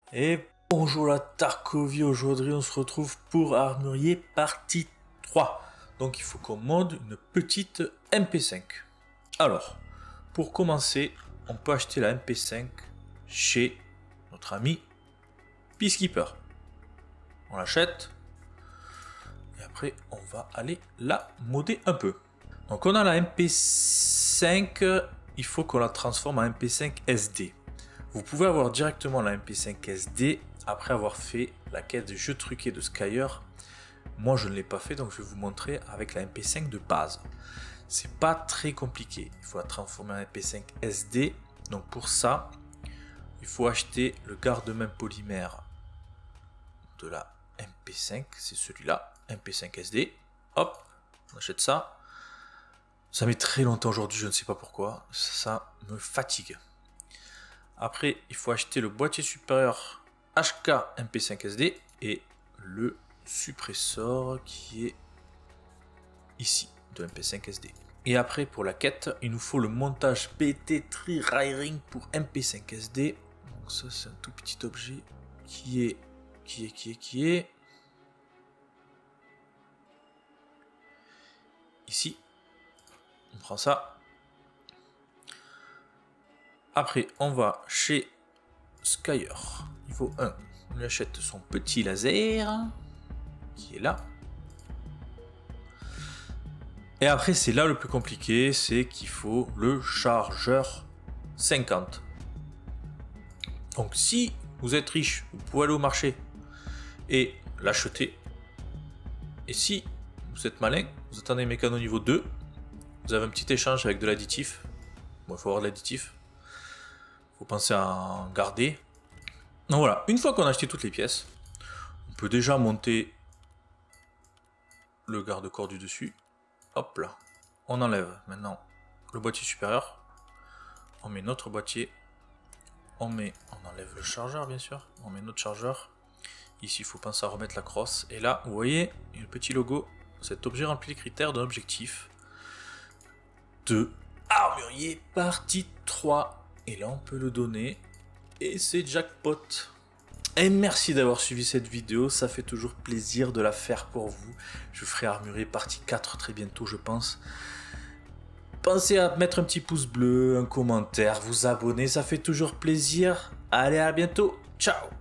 Et bonjour la Tarkovie, aujourd'hui on se retrouve pour Armurier partie 3. Donc il faut qu'on mode une petite MP5. Alors, pour commencer, on peut acheter la MP5 chez notre ami Peacekeeper. On l'achète. Et après, on va aller la modder un peu. Donc on a la MP5, il faut qu'on la transforme en MP5 SD. Vous pouvez avoir directement la MP5 SD après avoir fait la quête de jeu truqué de Skyer. Moi je ne l'ai pas fait, donc je vais vous montrer avec la MP5 de base. C'est pas très compliqué, il faut la transformer en MP5 SD. Donc pour ça, il faut acheter le garde-main polymère de la MP5, c'est celui-là, MP5 SD. Hop, on achète ça. Ça met très longtemps aujourd'hui, je ne sais pas pourquoi, ça me fatigue. Après, il faut acheter le boîtier supérieur HK MP5 SD et le suppresseur qui est ici de MP5 SD. Et après, pour la quête, il nous faut le montage BT Tree Wiring pour MP5 SD. Donc ça, c'est un tout petit objet qui est ici. On prend ça. Après, on va chez Skyer, niveau 1. On lui achète son petit laser, qui est là. Et après, c'est là le plus compliqué, c'est qu'il faut le chargeur 50. Donc, si vous êtes riche, vous pouvez aller au marché et l'acheter. Et si vous êtes malin, vous attendez mécano niveau 2, vous avez un petit échange avec de l'additif. Bon, il faut avoir de l'additif. Faut penser à en garder. Donc voilà, une fois qu'on a acheté toutes les pièces, on peut déjà monter le garde-corps du dessus. Hop là, on enlève maintenant le boîtier supérieur. On met notre boîtier. On enlève le chargeur bien sûr. On met notre chargeur. Ici, il faut penser à remettre la crosse. Et là, vous voyez, il y a le petit logo. Cet objet remplit les critères d'un objectif de Armurier partie 3. Et là, on peut le donner. Et c'est jackpot. Et merci d'avoir suivi cette vidéo. Ça fait toujours plaisir de la faire pour vous. Je ferai Armurier partie 4 très bientôt, je pense. Pensez à mettre un petit pouce bleu, un commentaire, vous abonner. Ça fait toujours plaisir. Allez, à bientôt. Ciao.